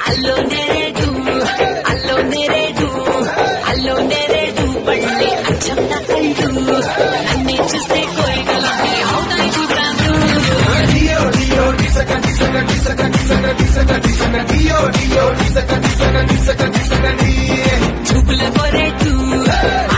అల్లో నేరేడు అల్లో నేరేడు అల్లో నేరేడు పళ్ళే అచ్చం నా కళ్ళు నన్నే చూస్తే కోయగలవి అవుతాయి చూపురాను డియో డియో డిసక డిసక డిసక డిసక డిసక డిసక డియో డియో డిసక డిసక డిసక డిసక డి చూపుల కోరేటు